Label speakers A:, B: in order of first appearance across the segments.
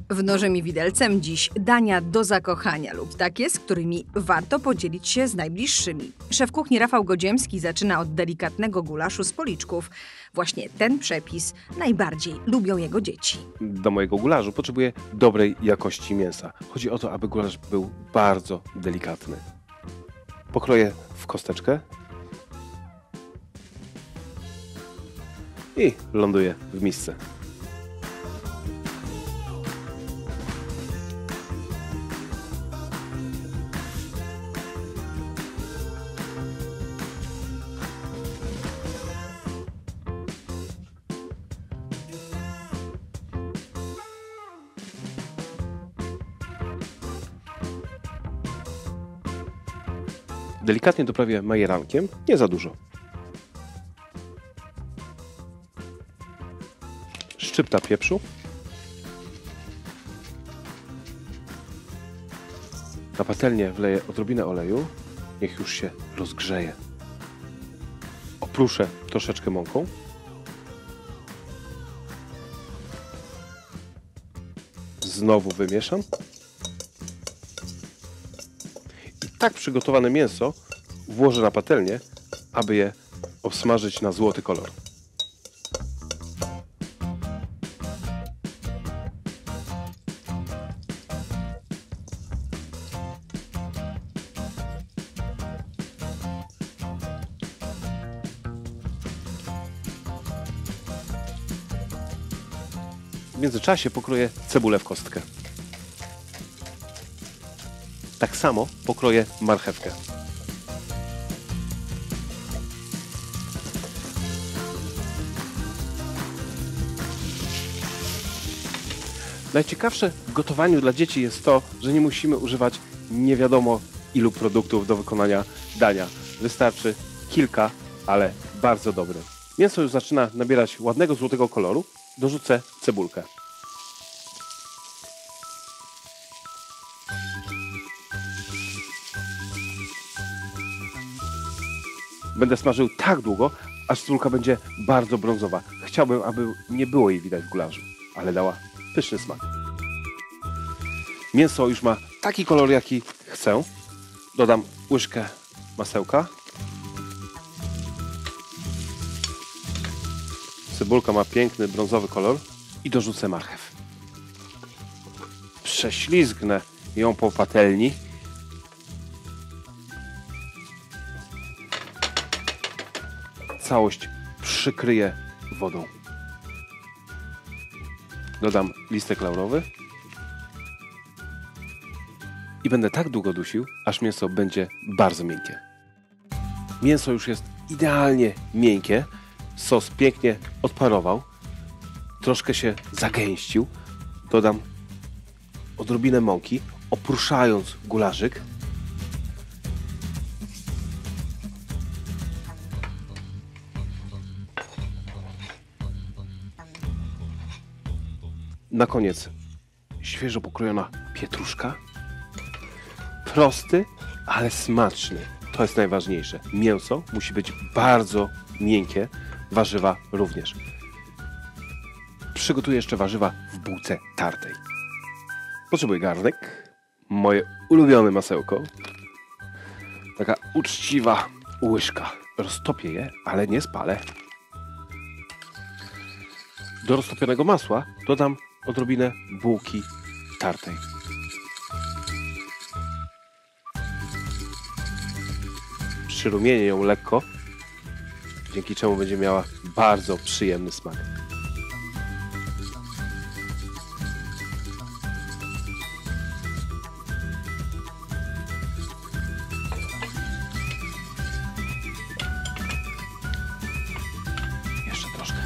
A: W Nożem i Widelcem dziś dania do zakochania lub takie, z którymi warto podzielić się z najbliższymi. Szef kuchni Rafał Godziemski zaczyna od delikatnego gulaszu z policzków. Właśnie ten przepis najbardziej lubią jego dzieci.
B: Do mojego gulaszu potrzebuję dobrej jakości mięsa. Chodzi o to, aby gulasz był bardzo delikatny. Pokroję w kosteczkę i ląduje w misce. Delikatnie doprawię majerankiem, nie za dużo. Szczypta pieprzu. Na patelnię wleję odrobinę oleju, niech już się rozgrzeje. Oprószę troszeczkę mąką. Znowu wymieszam. I tak przygotowane mięso włożę na patelnię, aby je obsmażyć na złoty kolor. W międzyczasie pokroję cebulę w kostkę. Tak samo pokroję marchewkę. Najciekawsze w gotowaniu dla dzieci jest to, że nie musimy używać nie wiadomo ilu produktów do wykonania dania. Wystarczy kilka, ale bardzo dobre. Mięso już zaczyna nabierać ładnego złotego koloru. Dorzucę cebulkę. Będę smażył tak długo, aż cebulka będzie bardzo brązowa. Chciałbym, aby nie było jej widać w gulaszu, ale dała pyszny smak. Mięso już ma taki kolor, jaki chcę. Dodam łyżkę masełka. Cebulka ma piękny brązowy kolor i dorzucę marchew. Prześlizgnę ją po patelni. Całość przykryję wodą. Dodam listek laurowy i będę tak długo dusił, aż mięso będzie bardzo miękkie. Mięso już jest idealnie miękkie. Sos pięknie odparował. Troszkę się zagęścił. Dodam odrobinę mąki, oprószając gularzyk. Na koniec świeżo pokrojona pietruszka. Prosty, ale smaczny. To jest najważniejsze. Mięso musi być bardzo miękkie, warzywa również. Przygotuję jeszcze warzywa w bułce tartej. Potrzebuję garnek, moje ulubione masełko, taka uczciwa łyżka. Roztopię je, ale nie spalę. Do roztopionego masła dodam odrobinę bułki tartej. Przyrumienię ją lekko, dzięki czemu będzie miała bardzo przyjemny smak. Jeszcze troszkę.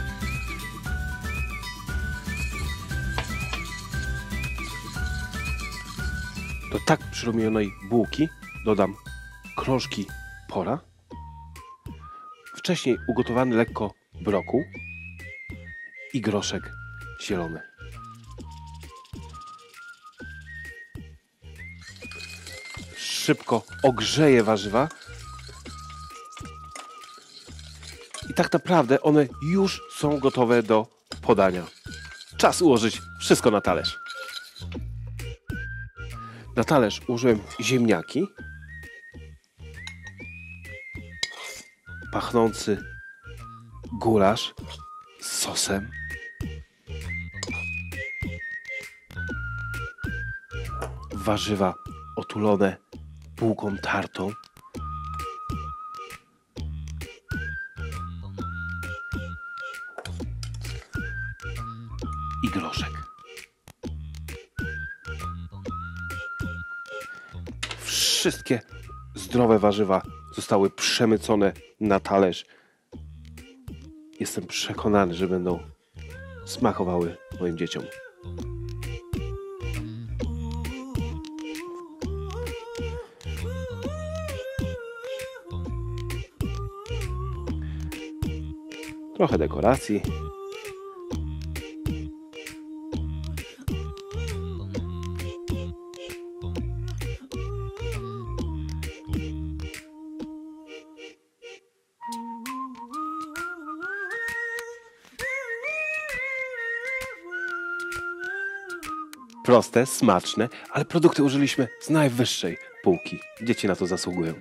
B: Do tak przyrumionej bułki dodam krążki pora, wcześniej ugotowany lekko brokuł i groszek zielony. Szybko ogrzeję warzywa i tak naprawdę one już są gotowe do podania. Czas ułożyć wszystko na talerz. Na talerz użyłem ziemniaki, pachnący gulasz z sosem, warzywa otulone bułką tartą, i groszek. Wszystkie zdrowe warzywa zostały przemycone na talerz. Jestem przekonany, że będą smakowały moim dzieciom. Trochę dekoracji. Proste, smaczne, ale produkty użyliśmy z najwyższej półki. Dzieci na to zasługują.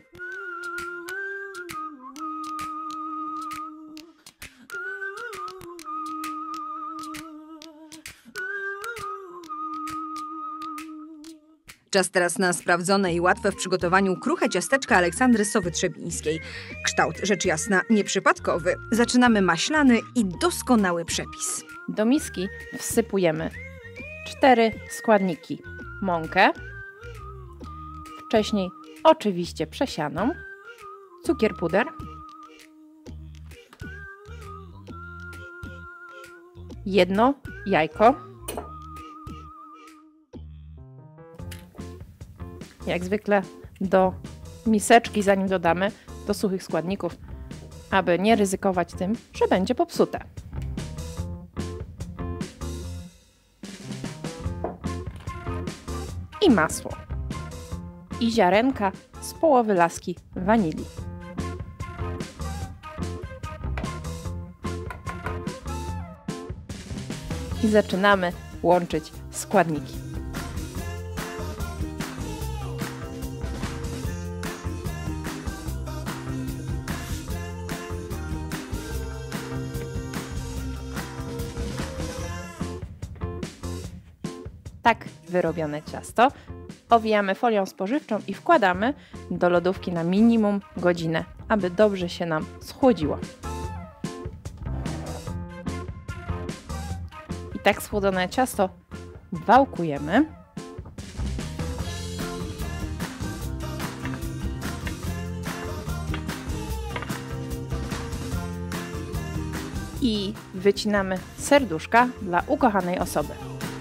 A: Czas teraz na sprawdzone i łatwe w przygotowaniu kruche ciasteczka Aleksandry Sowy-Trzebińskiej. Kształt, rzecz jasna, nieprzypadkowy. Zaczynamy maślany i doskonały przepis.
C: Do miski wsypujemy 4 składniki. Mąkę, wcześniej oczywiście przesianą, cukier puder, jedno jajko, jak zwykle do miseczki, zanim dodamy do suchych składników, aby nie ryzykować tym, że będzie popsute. I masło. I ziarenka z połowy laski wanilii. I zaczynamy łączyć składniki. Tak wyrobione ciasto owijamy folią spożywczą i wkładamy do lodówki na minimum godzinę, aby dobrze się nam schłodziło. I tak schłodzone ciasto wałkujemy. I wycinamy serduszka dla ukochanej osoby.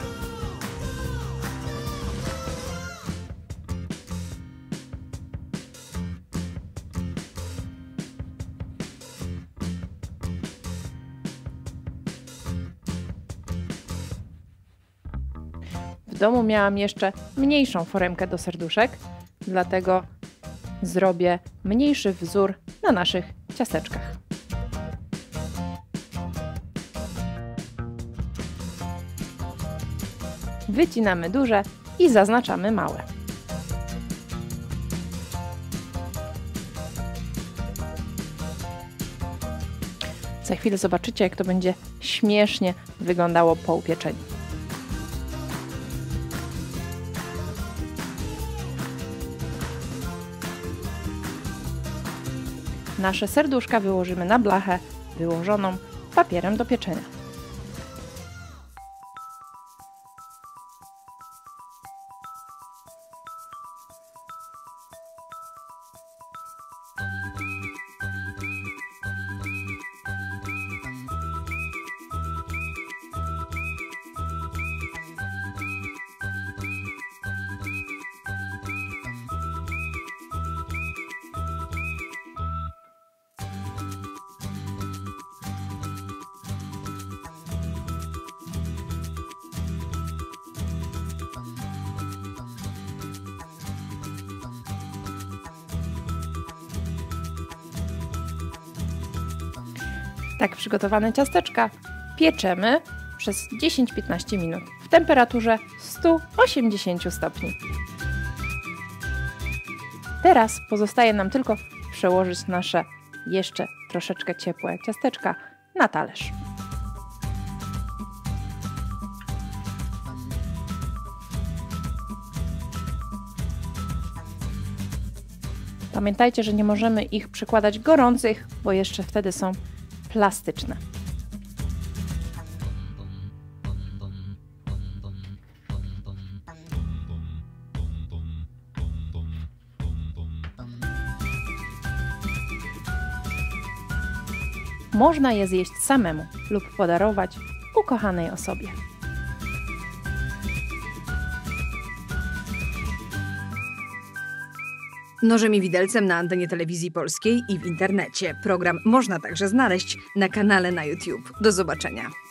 C: W domu miałam jeszcze mniejszą foremkę do serduszek, dlatego zrobię mniejszy wzór na naszych ciasteczkach. Wycinamy duże i zaznaczamy małe. Za chwilę zobaczycie, jak to będzie śmiesznie wyglądało po upieczeniu. Nasze serduszka wyłożymy na blachę wyłożoną papierem do pieczenia. Tak przygotowane ciasteczka pieczemy przez 10-15 minut w temperaturze 180 stopni. Teraz pozostaje nam tylko przełożyć nasze jeszcze troszeczkę ciepłe ciasteczka na talerz. Pamiętajcie, że nie możemy ich przykładać gorących, bo jeszcze wtedy są plastyczne. Można je zjeść samemu lub podarować ukochanej osobie.
A: Nożem i widelcem na antenie Telewizji Polskiej i w internecie. Program można także znaleźć na kanale na YouTube. Do zobaczenia.